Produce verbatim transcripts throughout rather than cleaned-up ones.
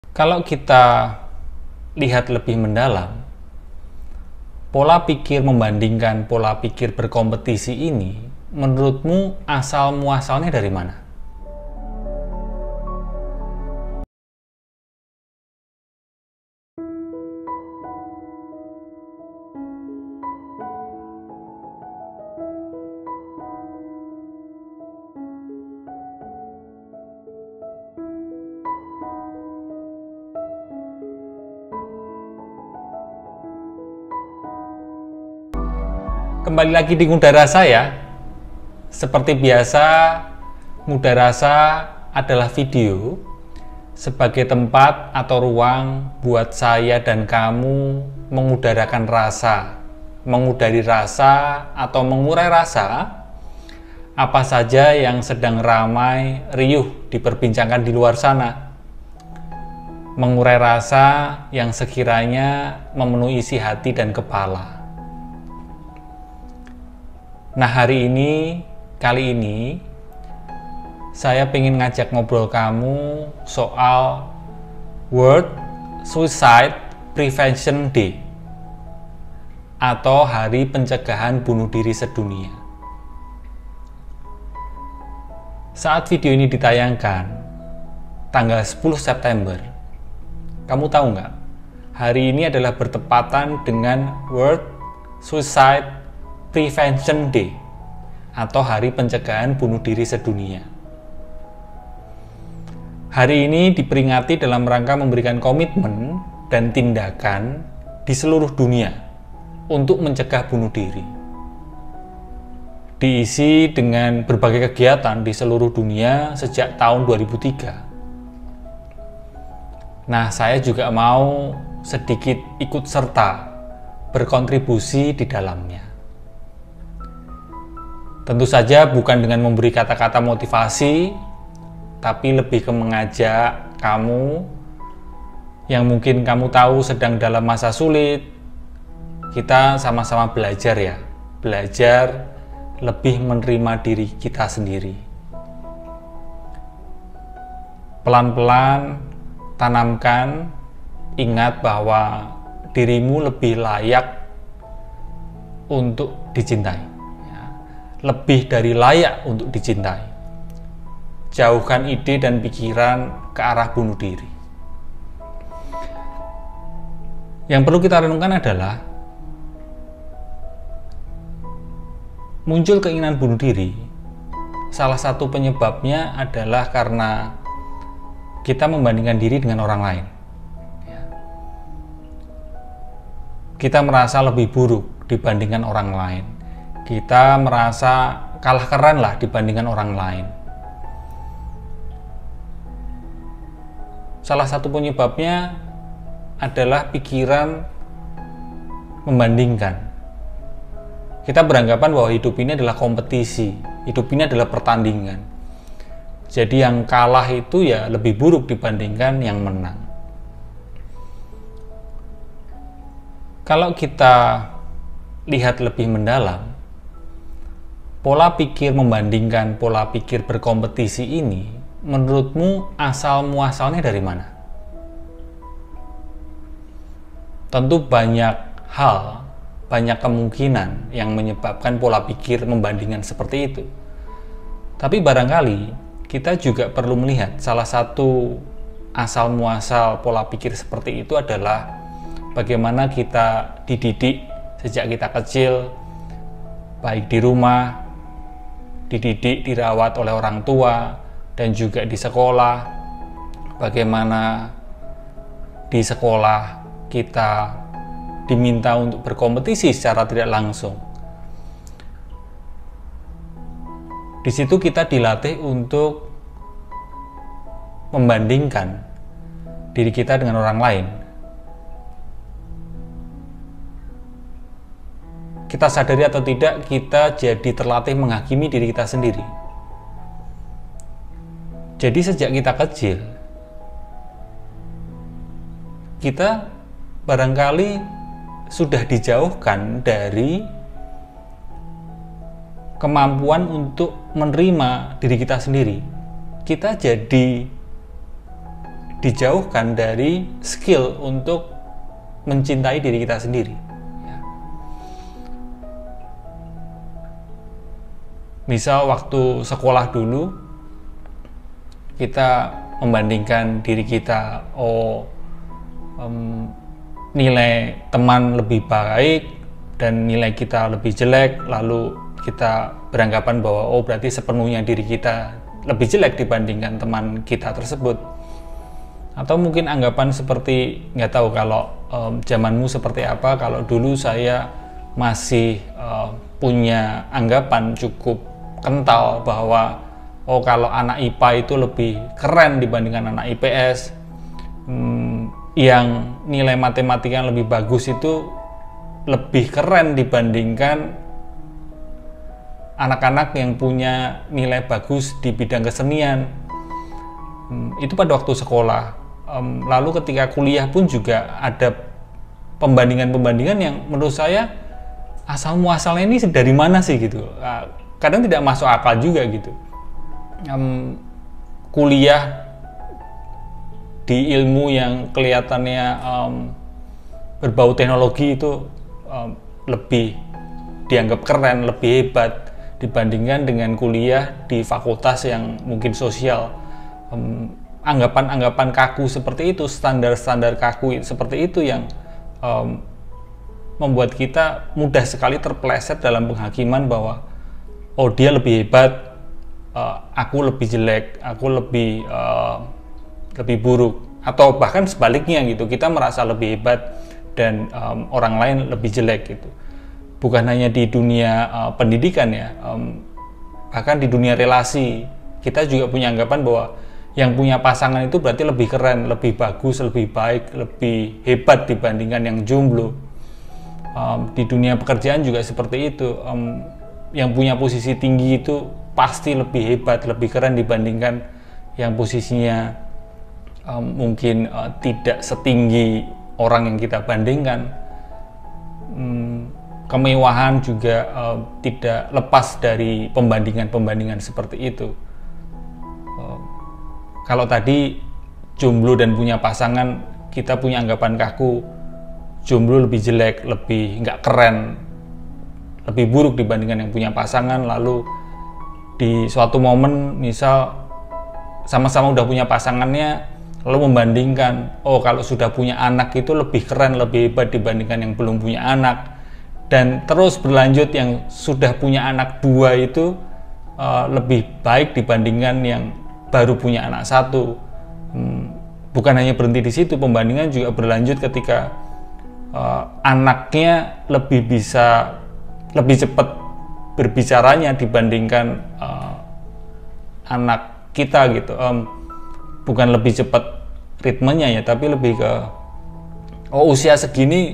Kalau kita lihat lebih mendalam, pola pikir membandingkan pola pikir berkompetisi ini, menurutmu asal muasalnya dari mana? Kembali lagi di Muda Rasa ya. Seperti biasa, Muda Rasa adalah video sebagai tempat atau ruang buat saya dan kamu mengudarakan rasa, mengudari rasa atau mengurai rasa apa saja yang sedang ramai riuh diperbincangkan di luar sana. Mengurai rasa yang sekiranya memenuhi isi hati dan kepala. Nah, hari ini, kali ini, saya pengen ngajak ngobrol kamu soal World Suicide Prevention Day atau Hari Pencegahan Bunuh Diri Sedunia. Saat video ini ditayangkan, tanggal sepuluh September, kamu tahu nggak? Hari ini adalah bertepatan dengan World Suicide Prevention Day atau Hari Pencegahan Bunuh Diri Sedunia. Hari ini diperingati dalam rangka memberikan komitmen dan tindakan di seluruh dunia untuk mencegah bunuh diri. Diisi dengan berbagai kegiatan di seluruh dunia sejak tahun dua ribu tiga. Nah, saya juga mau sedikit ikut serta berkontribusi di dalamnya. Tentu saja bukan dengan memberi kata-kata motivasi, tapi lebih ke mengajak kamu yang mungkin kamu tahu sedang dalam masa sulit. Kita sama-sama belajar ya, belajar lebih menerima diri kita sendiri. Pelan-pelan tanamkan, ingat bahwa dirimu lebih layak untuk dicintai. Lebih dari layak untuk dicintai. Jauhkan ide dan pikiran ke arah bunuh diri. Yang perlu kita renungkan adalah muncul keinginan bunuh diri. Salah satu penyebabnya adalah karena kita membandingkan diri dengan orang lain. Kita merasa lebih buruk dibandingkan orang lain. Kita merasa kalah keren lah dibandingkan orang lain. Salah satu penyebabnya adalah pikiran membandingkan. Kita beranggapan bahwa hidup ini adalah kompetisi, hidup ini adalah pertandingan. Jadi yang kalah itu ya lebih buruk dibandingkan yang menang. Kalau kita lihat lebih mendalam, pola pikir membandingkan pola pikir berkompetisi ini, menurutmu asal muasalnya dari mana? Tentu banyak hal, banyak kemungkinan yang menyebabkan pola pikir membandingkan seperti itu. Tapi barangkali kita juga perlu melihat salah satu asal muasal pola pikir seperti itu adalah bagaimana kita dididik sejak kita kecil, baik di rumah, dididik, dirawat oleh orang tua, dan juga di sekolah. Bagaimana di sekolah kita diminta untuk berkompetisi secara tidak langsung. Di situ kita dilatih untuk membandingkan diri kita dengan orang lain. Kita sadari atau tidak, kita jadi terlatih menghakimi diri kita sendiri. Jadi sejak kita kecil, kita barangkali sudah dijauhkan dari kemampuan untuk menerima diri kita sendiri. Kita jadi dijauhkan dari skill untuk mencintai diri kita sendiri. Misal waktu sekolah dulu kita membandingkan diri kita, oh um, nilai teman lebih baik dan nilai kita lebih jelek, lalu kita beranggapan bahwa oh berarti sepenuhnya diri kita lebih jelek dibandingkan teman kita tersebut. Atau mungkin anggapan seperti, nggak tahu kalau um, zamanmu seperti apa, kalau dulu saya masih uh, punya anggapan cukup kental bahwa oh kalau anak I P A itu lebih keren dibandingkan anak I P S, hmm, yang nilai matematika yang lebih bagus itu lebih keren dibandingkan anak-anak yang punya nilai bagus di bidang kesenian. Hmm, itu pada waktu sekolah. Um, lalu ketika kuliah pun juga ada pembandingan-pembandingan yang menurut saya asal muasalnya ini dari mana sih gitu. Uh, kadang tidak masuk akal juga gitu. Um, kuliah di ilmu yang kelihatannya um, berbau teknologi itu um, lebih dianggap keren, lebih hebat dibandingkan dengan kuliah di fakultas yang mungkin sosial. Um, anggapan-anggapan kaku seperti itu, standar-standar kaku seperti itu yang um, membuat kita mudah sekali terpeleset dalam penghakiman bahwa oh dia lebih hebat, uh, aku lebih jelek, aku lebih uh, lebih buruk, atau bahkan sebaliknya gitu, kita merasa lebih hebat dan um, orang lain lebih jelek gitu. Bukan hanya di dunia uh, pendidikan ya, um, bahkan di dunia relasi kita juga punya anggapan bahwa yang punya pasangan itu berarti lebih keren, lebih bagus, lebih baik, lebih hebat dibandingkan yang jomblo. Um, di dunia pekerjaan juga seperti itu. Um, yang punya posisi tinggi itu pasti lebih hebat, lebih keren dibandingkan yang posisinya um, mungkin uh, tidak setinggi orang yang kita bandingkan. Um, kemewahan juga uh, tidak lepas dari pembandingan-pembandingan seperti itu. Uh, Kalau tadi jomblo dan punya pasangan, kita punya anggapan kaku, jomblo lebih jelek, lebih nggak keren, lebih buruk dibandingkan yang punya pasangan. Lalu di suatu momen, misal sama-sama udah punya pasangannya, lalu membandingkan, oh kalau sudah punya anak itu lebih keren, lebih hebat dibandingkan yang belum punya anak. Dan terus berlanjut, yang sudah punya anak dua itu uh, lebih baik dibandingkan yang baru punya anak satu. Hmm, bukan hanya berhenti di situ, pembandingan juga berlanjut ketika uh, anaknya lebih bisa, lebih cepat berbicaranya dibandingkan uh, anak kita gitu. Um, bukan lebih cepat ritmenya ya, tapi lebih ke oh usia segini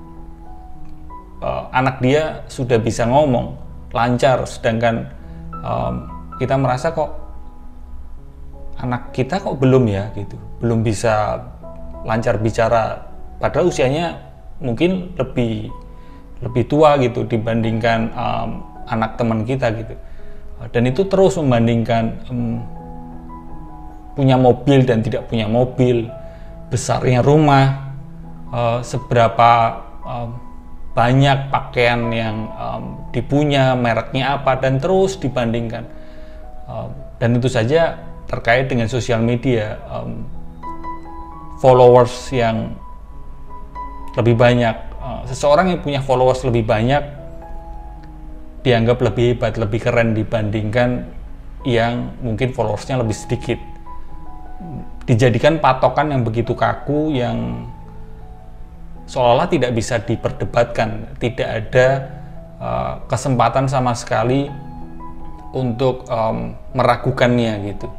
uh, anak dia sudah bisa ngomong lancar, sedangkan um, kita merasa kok anak kita kok belum ya gitu, belum bisa lancar bicara, padahal usianya mungkin lebih lebih tua gitu dibandingkan um, anak teman kita gitu. Dan itu terus membandingkan um, punya mobil dan tidak punya mobil, besarnya rumah, uh, seberapa um, banyak pakaian yang um, dipunya, mereknya apa, dan terus dibandingkan. Um, dan tentu saja terkait dengan sosial media, um, followers yang lebih banyak, uh, seseorang yang punya followers lebih banyak dianggap lebih hebat, lebih keren dibandingkan yang mungkin followersnya lebih sedikit. Dijadikan patokan yang begitu kaku, yang seolah-olah tidak bisa diperdebatkan, tidak ada uh, kesempatan sama sekali untuk um, meragukannya gitu.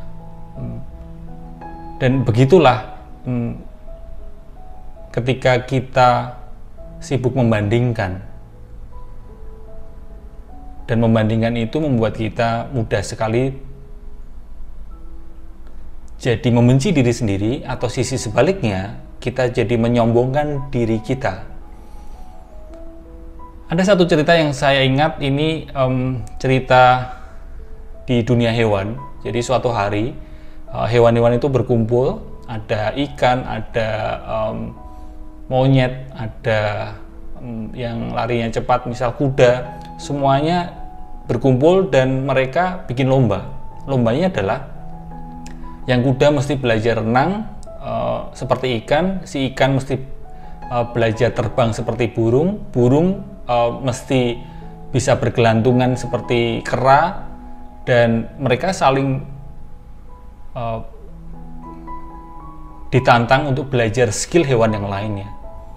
Dan begitulah hmm, ketika kita sibuk membandingkan, dan membandingkan itu membuat kita mudah sekali jadi membenci diri sendiri, atau sisi sebaliknya kita jadi menyombongkan diri kita. Ada satu cerita yang saya ingat, ini um, cerita di dunia hewan. Jadi suatu hari hewan-hewan itu berkumpul ada ikan, ada um, monyet, ada um, yang larinya cepat, misal kuda, semuanya berkumpul dan mereka bikin lomba. Lombanya adalah yang kuda mesti belajar renang uh, seperti ikan, si ikan mesti uh, belajar terbang seperti burung, burung uh, mesti bisa bergelantungan seperti kera, dan mereka saling uh, ditantang untuk belajar skill hewan yang lainnya.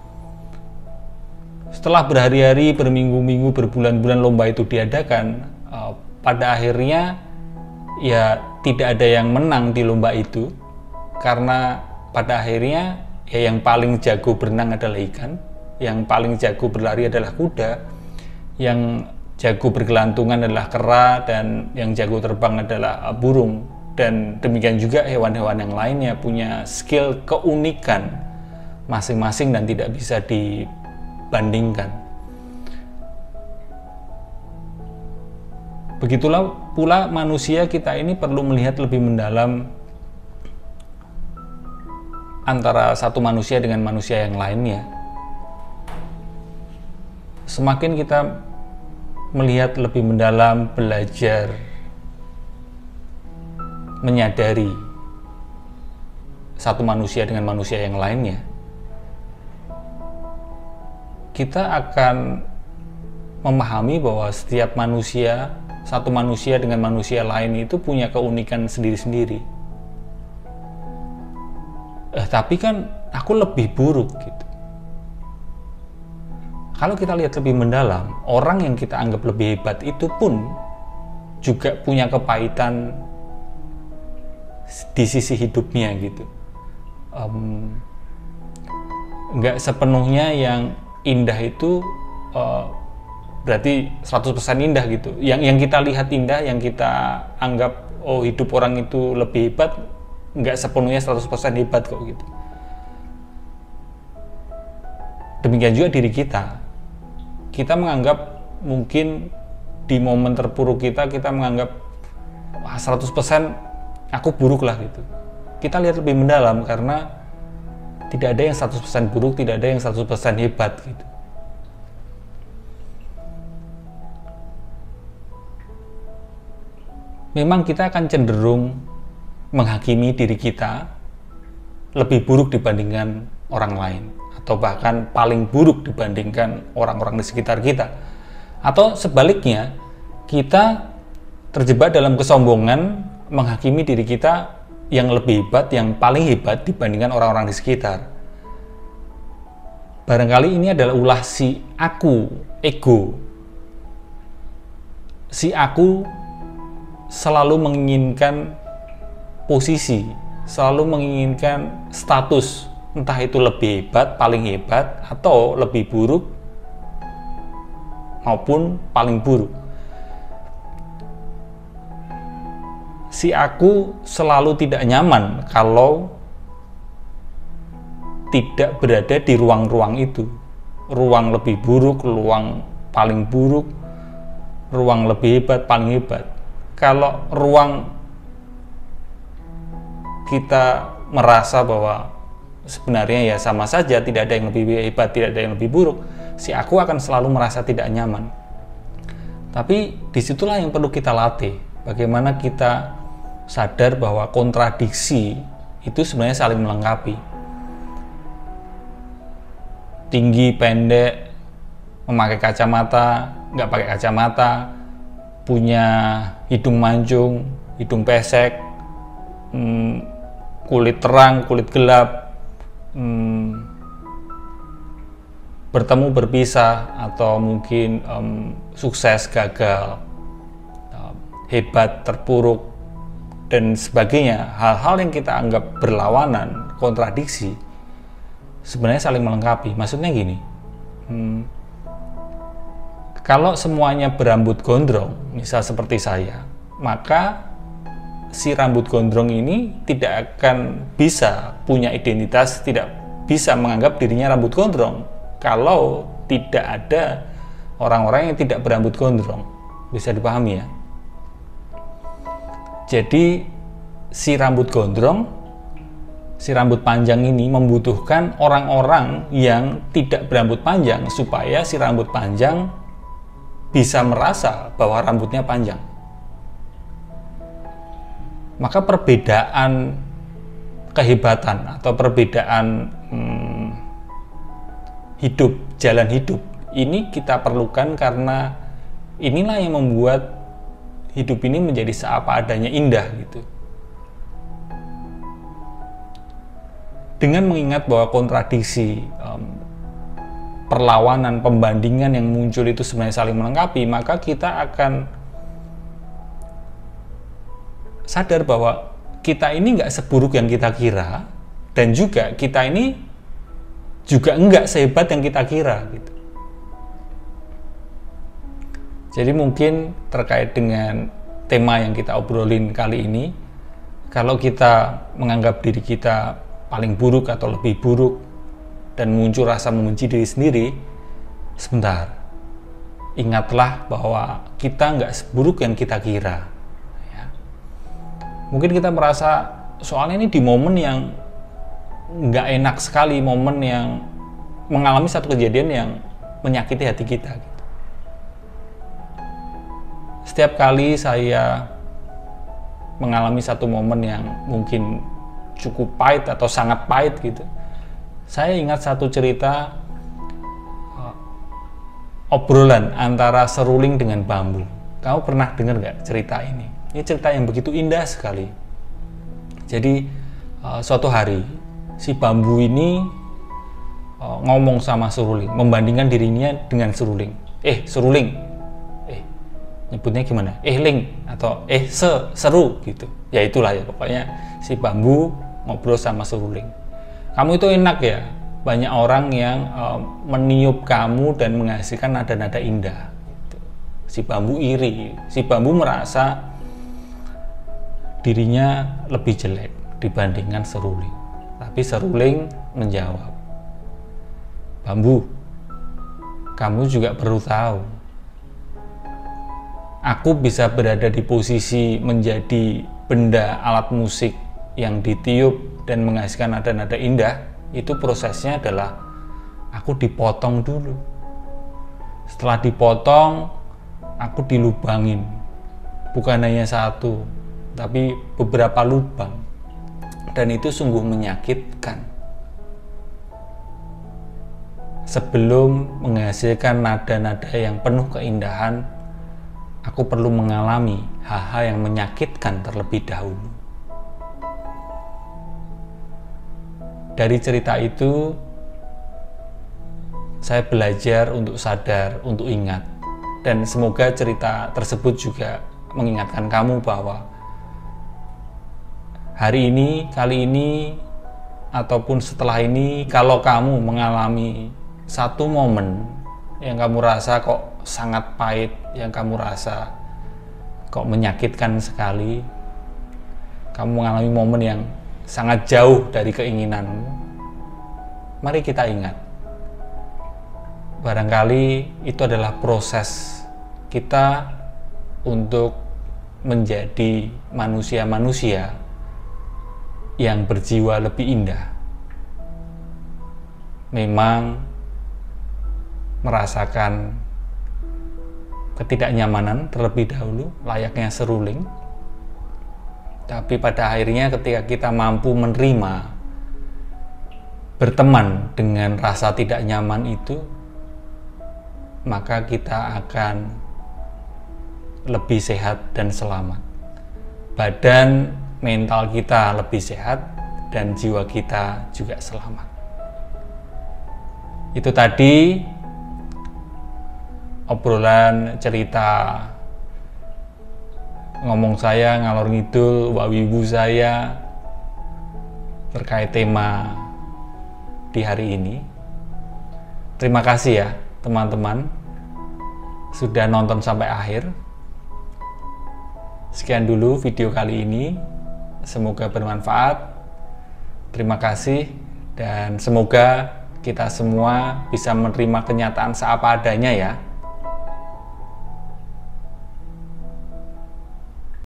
Setelah berhari-hari, berminggu-minggu, berbulan-bulan lomba itu diadakan, uh, pada akhirnya ya tidak ada yang menang di lomba itu, karena pada akhirnya ya yang paling jago berenang adalah ikan, yang paling jago berlari adalah kuda, yang jago bergelantungan adalah kera, dan yang jago terbang adalah uh, burung. Dan demikian juga hewan-hewan yang lainnya punya skill keunikan masing-masing dan tidak bisa dibandingkan. Begitulah pula manusia kita ini perlu melihat lebih mendalam antara satu manusia dengan manusia yang lainnya. Semakin kita melihat lebih mendalam, belajar, menyadari satu manusia dengan manusia yang lainnya, kita akan memahami bahwa setiap manusia, satu manusia dengan manusia lain itu punya keunikan sendiri-sendiri. Eh, tapi kan aku lebih buruk gitu. Kalau kita lihat lebih mendalam, orang yang kita anggap lebih hebat itu pun juga punya kepahitan di sisi hidupnya gitu. Um, nggak sepenuhnya yang indah itu uh, berarti seratus persen indah gitu. Yang yang kita lihat indah, yang kita anggap oh hidup orang itu lebih hebat, nggak sepenuhnya seratus persen hebat kok gitu. Demikian juga diri kita. Kita menganggap mungkin di momen terpuruk kita, kita menganggap wah, seratus persen aku buruk lah gitu. Kita lihat lebih mendalam karena tidak ada yang seratus persen buruk, tidak ada yang seratus persen hebat gitu. Memang kita akan cenderung menghakimi diri kita lebih buruk dibandingkan orang lain, atau bahkan paling buruk dibandingkan orang-orang di sekitar kita. Atau sebaliknya, kita terjebak dalam kesombongan menghakimi diri kita yang lebih hebat, yang paling hebat dibandingkan orang-orang di sekitar. Barangkali ini adalah ulah si aku, ego. Si aku selalu menginginkan posisi, selalu menginginkan status, entah itu lebih hebat, paling hebat, atau lebih buruk maupun paling buruk. Si aku selalu tidak nyaman kalau tidak berada di ruang-ruang itu. Ruang lebih buruk, ruang paling buruk, ruang lebih hebat, paling hebat. Kalau ruang kita merasa bahwa sebenarnya ya sama saja, tidak ada yang lebih hebat, tidak ada yang lebih buruk, si aku akan selalu merasa tidak nyaman. Tapi disitulah yang perlu kita latih. Bagaimana kita sadar bahwa kontradiksi itu sebenarnya saling melengkapi. Tinggi, pendek, memakai kacamata, nggak pakai kacamata, punya hidung mancung, hidung pesek, hmm, kulit terang, kulit gelap, hmm, bertemu berpisah, atau mungkin um, sukses, gagal, um, hebat, terpuruk, dan sebagainya. Hal-hal yang kita anggap berlawanan, kontradiksi, sebenarnya saling melengkapi. Maksudnya gini, hmm, kalau semuanya berambut gondrong, misal seperti saya, maka si rambut gondrong ini tidak akan bisa punya identitas, tidak bisa menganggap dirinya rambut gondrong kalau tidak ada orang-orang yang tidak berambut gondrong. Bisa dipahami ya? Jadi si rambut gondrong si rambut panjang ini membutuhkan orang-orang yang tidak berambut panjang supaya si rambut panjang bisa merasa bahwa rambutnya panjang. Maka perbedaan kehebatan atau perbedaan hmm, hidup, jalan hidup ini kita perlukan karena inilah yang membuat hidup ini menjadi seapa adanya indah gitu. Dengan mengingat bahwa kontradiksi, um, perlawanan, pembandingan yang muncul itu sebenarnya saling melengkapi, maka kita akan sadar bahwa kita ini nggak seburuk yang kita kira, dan juga kita ini juga enggak sehebat yang kita kira gitu. Jadi mungkin terkait dengan tema yang kita obrolin kali ini, kalau kita menganggap diri kita paling buruk atau lebih buruk dan muncul rasa membenci diri sendiri, sebentar, ingatlah bahwa kita nggak seburuk yang kita kira ya. Mungkin kita merasa soalnya ini di momen yang nggak enak sekali, momen yang mengalami satu kejadian yang menyakiti hati kita gitu. Setiap kali saya mengalami satu momen yang mungkin cukup pahit atau sangat pahit gitu, saya ingat satu cerita uh, obrolan antara seruling dengan bambu. Kamu pernah dengar nggak cerita ini? Ini cerita yang begitu indah sekali. Jadi uh, suatu hari si bambu ini uh, ngomong sama seruling, membandingkan dirinya dengan seruling. Eh seruling, eh nyebutnya gimana? Eh ling atau eh se seru gitu. Ya itulah ya, pokoknya si bambu ngobrol sama seruling. Kamu itu enak ya, banyak orang yang uh, meniup kamu dan menghasilkan nada-nada indah gitu. Si bambu iri, si bambu merasa dirinya lebih jelek dibandingkan seruling. Tapi seruling menjawab, bambu, kamu juga perlu tahu, aku bisa berada di posisi menjadi benda alat musik yang ditiup dan menghasilkan nada-nada indah, itu prosesnya adalah aku dipotong dulu. Setelah dipotong, aku dilubangin. Bukan hanya satu, tapi beberapa lubang. Dan itu sungguh menyakitkan. Sebelum menghasilkan nada-nada yang penuh keindahan, aku perlu mengalami hal-hal yang menyakitkan terlebih dahulu. Dari cerita itu, saya belajar untuk sadar, untuk ingat. Dan semoga cerita tersebut juga mengingatkan kamu bahwa hari ini, kali ini, ataupun setelah ini, kalau kamu mengalami satu momen yang kamu rasa kok sangat pahit, yang kamu rasa kok menyakitkan sekali, kamu mengalami momen yang sangat jauh dari keinginanmu, mari kita ingat, barangkali itu adalah proses kita untuk menjadi manusia-manusia yang berjiwa lebih indah. Memang merasakan ketidaknyamanan terlebih dahulu, layaknya seruling. Tapi pada akhirnya ketika kita mampu menerima, berteman dengan rasa tidak nyaman itu, maka kita akan lebih sehat dan selamat. Badan, mental kita lebih sehat, dan jiwa kita juga selamat. Itu tadi obrolan cerita ngomong saya, ngalor ngidul, wawibu saya terkait tema di hari ini. Terima kasih ya teman-teman sudah nonton sampai akhir. Sekian dulu video kali ini, semoga bermanfaat. Terima kasih, dan semoga kita semua bisa menerima kenyataan seapa adanya ya.